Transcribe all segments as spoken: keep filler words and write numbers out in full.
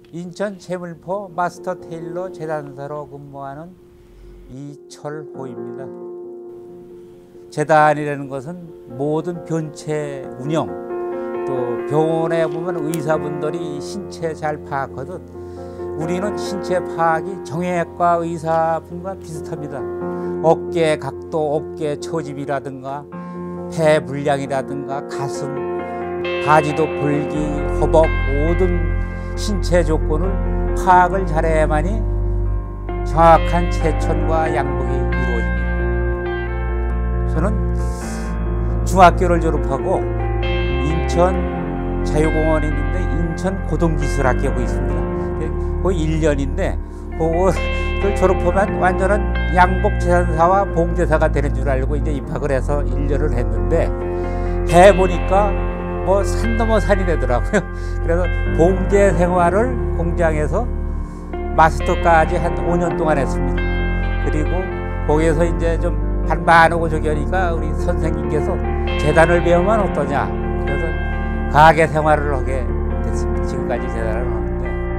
인천 제물포 마스터 테일러 재단사로 근무하는 이철호입니다. 재단이라는 것은 모든 변체 운영, 또 병원에 보면 의사분들이 신체 잘 파악하듯 우리는 신체 파악이 정형외과 의사분과 비슷합니다. 어깨 각도, 어깨 처짐이라든가 폐 물량이라든가 가슴, 바지도 볼기, 허벅 모든 신체 조건을 파악을 잘해야만이 정확한 체천과 양복이 이루어집니다. 저는 중학교를 졸업하고 인천 자유공원에 있는데 인천 고등기술학교가 있습니다. 거의 일 년인데 그거를 졸업하면 완전한 양복재단사와 봉제사가 되는 줄 알고 이제 입학을 해서 일 년을 했는데 해보니까 뭐 산 넘어 산이 되더라고요. 그래서 봉제 생활을 공장에서 마스터까지 한 오 년 동안 했습니다. 그리고 거기에서 이제 좀 반반하고 저기 하니까 우리 선생님께서 재단을 배우면 어떠냐. 그래서 가게 생활을 하게 됐습니다. 지금까지 재단을 하는데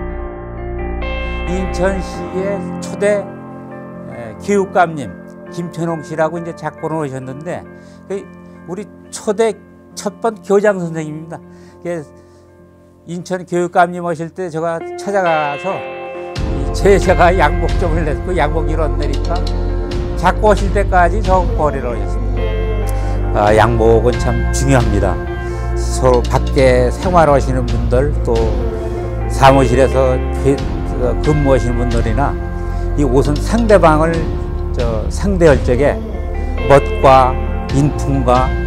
인천시의 초대 교육감님 김천홍 씨라고 이제 작고를 오셨는데 우리 초대 첫 번 교장 선생님입니다. 인천 교육감님 오실 때 제가 찾아가서 제 제가 양복점을 냈고 양복 일원 내니까 작고 오실 때까지 저 거래를 하셨습니다. 아, 양복은 참 중요합니다. 서로 밖에 생활하시는 분들 또 사무실에서 근무하시는 분들이나 이 옷은 상대방을 저 상대할 적에 멋과 인품과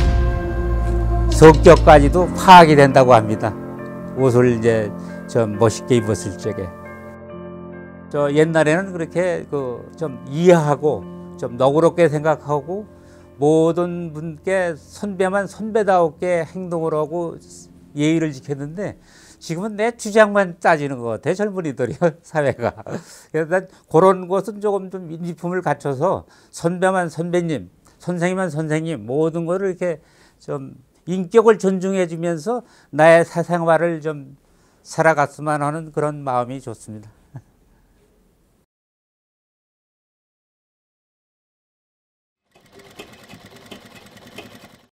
성격까지도 파악이 된다고 합니다. 옷을 이제 좀 멋있게 입었을 적에. 저 옛날에는 그렇게 그 좀 이해하고 좀 너그럽게 생각하고 모든 분께 선배만 선배다웠게 행동을 하고 예의를 지켰는데 지금은 내 주장만 따지는 것 같아, 젊은이들이요, 사회가. 그래서 난 그런 것은 조금 좀 인지품을 갖춰서 선배만 선배님, 선생님만 선생님, 모든 거를 이렇게 좀 인격을 존중해 주면서 나의 사생활을 좀 살아갔으면 하는 그런 마음이 좋습니다.